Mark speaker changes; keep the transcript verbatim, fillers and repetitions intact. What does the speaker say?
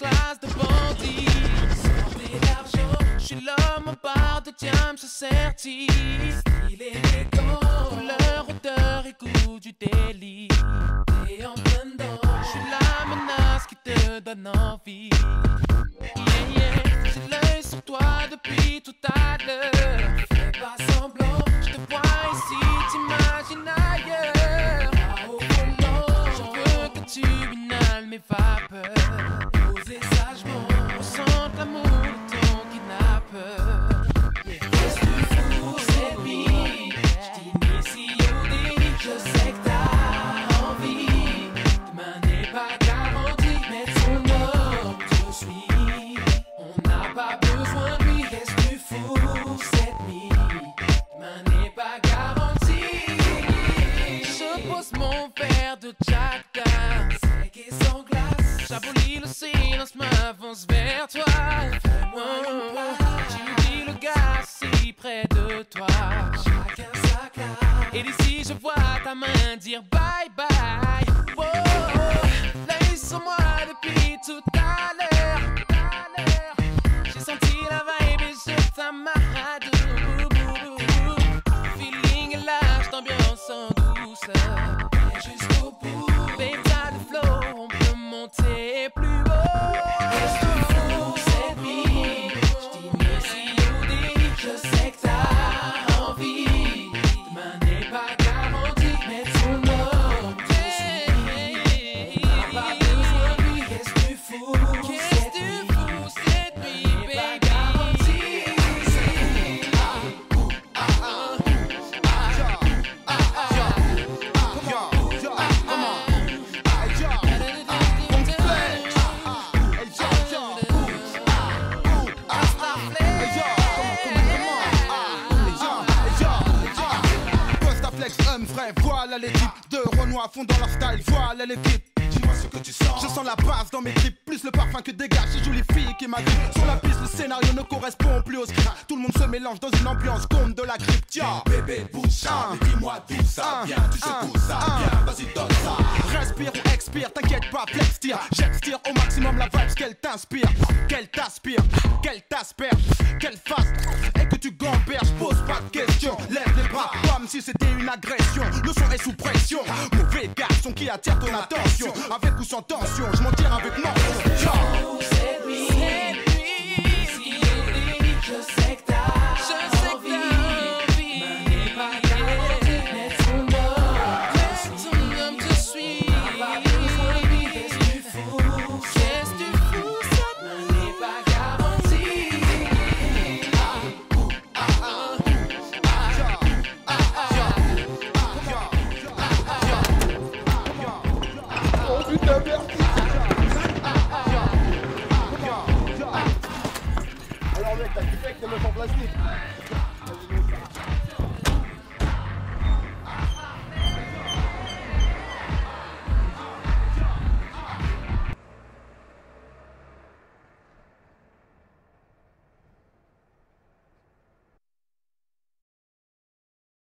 Speaker 1: classe de bandit. Santé d'argent, je suis l'homme en barre de diamant, je certifie. Style élégant, couleur, odeur et goût du délit. T'es en plein dedans, je suis la menace qui te donne envie. Yeah, yeah, j'ai l'œil sur toi depuis tout à l'heure. Fais pas semblant, je te vois ici, t'imagines ailleurs. Au volant, je veux que tu inhales mes vapeurs. Posez sagement, ressente l'amour de ton kidnappeur. Qu'est-ce que tu fous, c'est lui? J't'initie au délit, je sais que t'as envie. Demain n'est pas garanti, mais ton homme, je suis. On n'a pas besoin de lui, qu'est-ce que tu fous, cette nuit? Demain n'est pas garanti. Je pose mon verre de Jack Daniels, sec et sans glace. J'abolis le silence, m'avance vers toi. Oh, tu oublies le gars si près de toi. Chacun sa classe. Et d'ici je vois ta main dire bye bye. Oh, l'œil sur moi depuis tout à l'heure. J'ai senti la vibe et je t'amarre. Feeling est lâche, d'ambiance en douceur. Et jusqu'au bout, babe, t'as le flow, on peut monter plus haut. Qu'est-ce que tu fous, cette nuit? J't'initie au délit, je sais que t'as envie. Demain n'est pas garanti, mais ton homme, je suis. On n'a pas besoin de lui, qu'est-ce que tu fous? Qu'est-ce que tu fous, cette nuit, baby?
Speaker 2: Voilà l'équipe de Renoir à fond dans leur style, voilà l'équipe. Dis-moi ce que tu sens. Je sens la base dans mes tripes, plus le parfum que dégage ces jolies filles qui m'agrippent. Sur la piste, le scénario ne correspond plus au script. Tout le monde se mélange dans une ambiance comme de la grippe. Tiens,
Speaker 3: bébé, bouge ça, mais dis-moi d'où ça vient. Tu secoues ça, viens, vas-y donne ça.
Speaker 2: Respire ou expire, t'inquiète pas, flex tire. J'extire au maximum la vibe qu'elle t'inspire, qu'elle t'aspire, qu'elle t'asperge, qu'elle fasse et que tu gamberges. Pose pas de questions, lève les bras comme si c'était une agression. Le son est sous pression, mauvais garçon qui attire ton attention. Avec ou sans tension, je m'en tire avec mention.
Speaker 1: C'est lui, c'est lui. Si au délit, je sais que t'as envie.